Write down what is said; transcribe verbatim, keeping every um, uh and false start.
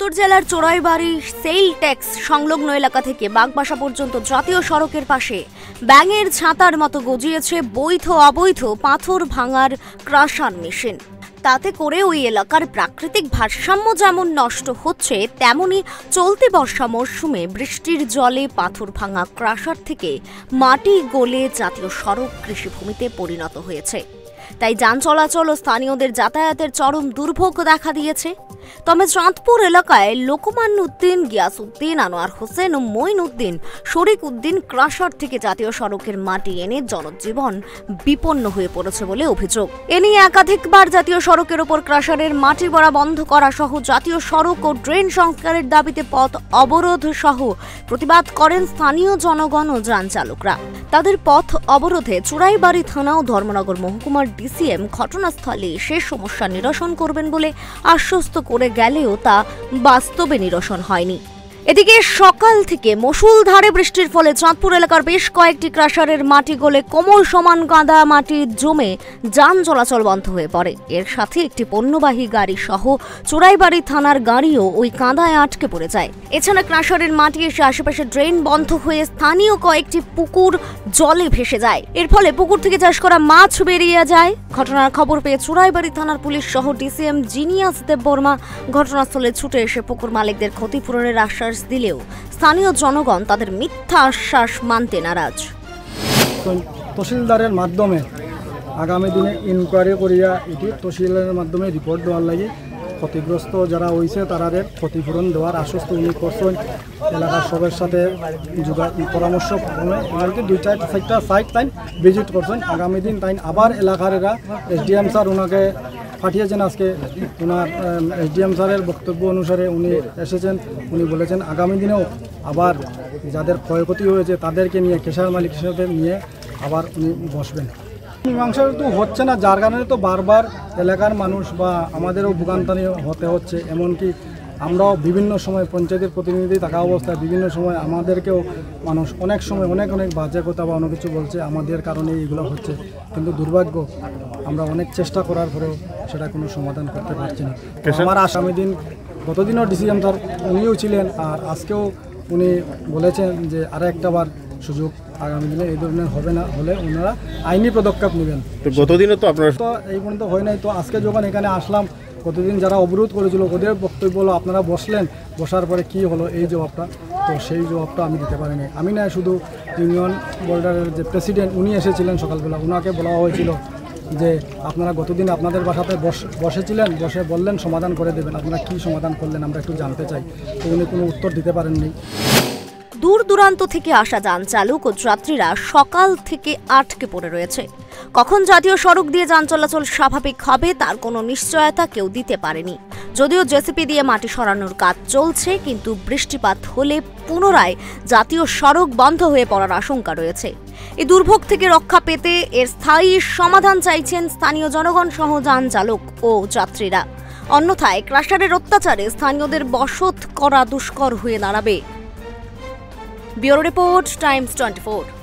উত্তর জেলার Choraibari sell tax সংলগ্ন এলাকা থেকে বাগবাসা পর্যন্ত জাতীয় সড়কের পাশে ব্যাঙের ছাতার মতো গজিয়েছে বৈধ অবৈধ পাথর ভাঙার ক্রাশার মেশিন। তাতে করে ওই এলাকার প্রাকৃতিক ভারসাম্য যেমন নষ্ট হচ্ছে, তেমনি চলতি বর্ষা মরশুমে বৃষ্টির জলে পাথর ভাঙা ক্রাশার থেকে মাটি গলে জাতীয় সড়ক কৃষিভূমিতে পরিণত হয়েছে। তাই যান চলাচল ও স্থানীয়দের যাতায়াতের চরম দুর্ভোগ দেখা দিয়েছে। তবে চাঁদপুর এলাকায় লোকমান্য উদ্দিন, গিয়াস উদ্দিন, আনোয়ার হোসেন ও মঈন উদ্দিন, শরিক উদ্দিন ক্রাশার থেকে জাতীয় সড়কের মাটি এনে জনজীবন বিপন্ন হয়ে পড়েছে বলে অভিযোগ। এ নিয়ে একাধিকবার জাতীয় সড়কের ওপর ক্রাশারের মাটি ভরা বন্ধ করা সহ জাতীয় সড়ক ও ড্রেন সংস্কারের দাবিতে পথ অবরোধ সহ প্রতিবাদ করেন স্থানীয় জনগণ ও যান চালকরা। তাদের পথ অবরোধে চোরাইবাড়ি থানা ও ধর্মনগর মহকুমার ডিসিএম ঘটনাস্থলে সে সমস্যা নিরসন করবেন বলে আশ্বস্ত করে গেলেও তা বাস্তবে নিরসন হয়নি। এদিকে সকাল থেকে মুষলধারে বৃষ্টির ফলে চাঁদপুর এলাকার বেশ কয়েকটি ক্রাশারের মাটি গলে কোমল সমান কাদা মাটি জমে যান চলাচল বন্ধ হয়ে পড়ে। এর সাথে একটি পণ্যবাহী গাড়ি সহ চোরাইবাড়ি থানার গাড়িও ওই কাদায় আটকে পড়ে যায়। এছাড়া ক্রাশারের মাটি এসে আশেপাশে ড্রেন বন্ধ হয়ে স্থানীয় কয়েকটি পুকুর জলে ভেসে যায়। এর ফলে পুকুর থেকে চাষ করা মাছ বেরিয়ে যায়। ঘটনার খবর পেয়ে চোরাইবাড়ি থানার পুলিশ সহ ডিসিএম জিনিয়াস দেববর্মা ঘটনাস্থলে ছুটে এসে পুকুর মালিকদের ক্ষতিপূরণের আশ্বাস দিলেও স্থানীয় জনগণ তাদের মিথ্যা আশ্বাস মানতে নারাজ। তহসিলদারের মাধ্যমে আগামী দিনে ইনকোয়ারি করিয়া এটি তহসিলদারের মাধ্যমে রিপোর্ট দেওয়ার লাগে ক্ষতিগ্রস্ত যারা হয়েছে তাদের ক্ষতিপূরণ দেওয়ার আশ্বস্ত উনি করছেন। এলাকার সবার সাথে যোগাযোগ পরামর্শ ক্রমে এমনকি দুইটা চারটা সাইট তাই ভিজিট করছেন। আগামী দিন তাই আবার এলাকার এরা এসডিএম স্যার ওনাকে পাঠিয়েছেন। আজকে ওনার এসডিএম স্যারের বক্তব্য অনুসারে উনি এসেছেন। উনি বলেছেন আগামী দিনেও আবার যাদের ক্ষয়ক্ষতি হয়েছে তাদেরকে নিয়ে কেশার মালিক হিসেবে নিয়ে আবার উনি বসবেন। মীমাংসা তো হচ্ছে না, যার কারণে তো বারবার এলাকার মানুষ বা আমাদেরও ভোগান্তি হতে হচ্ছে। এমনকি আমরাও বিভিন্ন সময় পঞ্চায়েতের প্রতিনিধি থাকা অবস্থায় বিভিন্ন সময় আমাদেরকেও মানুষ অনেক সময় অনেক অনেক বাজে কথা বা অনেক কিছু বলছে, আমাদের কারণে এইগুলো হচ্ছে। কিন্তু দুর্ভাগ্য আমরা অনেক চেষ্টা করার পরেও সেটা কোনো সমাধান করতে পারছি না। আমার আগামী দিন গতদিনও ডিসিএম স্যার উনিও ছিলেন, আর আজকেও উনি বলেছেন যে আরও একটা বার সুযোগ আগামী দিনে এই ধরনের হবে না, হলে ওনারা আইনি পদক্ষেপ নেবেন। তো গতদিনও তো আপনারা তো এই পর্যন্ত হয় নাই। তো আজকে যখন এখানে আসলাম, গতদিন যারা অবরোধ করেছিল ওদের বক্তব্য হলো আপনারা বসলেন, বসার পরে কি হলো এই জবাবটা, তো সেই জবাবটা আমি দিতে পারিনি। আমি না, শুধু ইউনিয়ন বোর্ডারের যে প্রেসিডেন্ট উনি এসেছিলেন সকালবেলা, ওনাকে বলা হয়েছিল যে আপনারা গতদিন আপনাদের বাসাতে বসেছিলেন, বসে বললেন সমাধান করে দেবেন, আপনারা কি সমাধান করলেন আমরা একটু জানতে চাই। তো উনি কোনো উত্তর দিতে পারেননি। দূর দূরান্ত থেকে আসা যান চালক ও যাত্রীরা সকাল থেকে আটকে পড়ে রয়েছে। কখন জাতীয় সড়ক দিয়ে যান চলাচল স্বাভাবিক হবে তার কোনো নিশ্চয়তা কেউ দিতে পারেনি। যদিও জেসিপি দিয়ে মাটি সরানোর কাজ চলছে, কিন্তু বৃষ্টিপাত হলে পুনরায় জাতীয় সড়ক বন্ধ হয়ে পড়ার আশঙ্কা রয়েছে। এই দুর্ভোগ থেকে রক্ষা পেতে এর স্থায়ী সমাধান চাইছেন স্থানীয় জনগণ সহ যান চালক ও যাত্রীরা। অন্যথায় ক্রাশারের অত্যাচারে স্থানীয়দের বসত করা দুষ্কর হয়ে দাঁড়াবে। Bureau report, Times twenty four.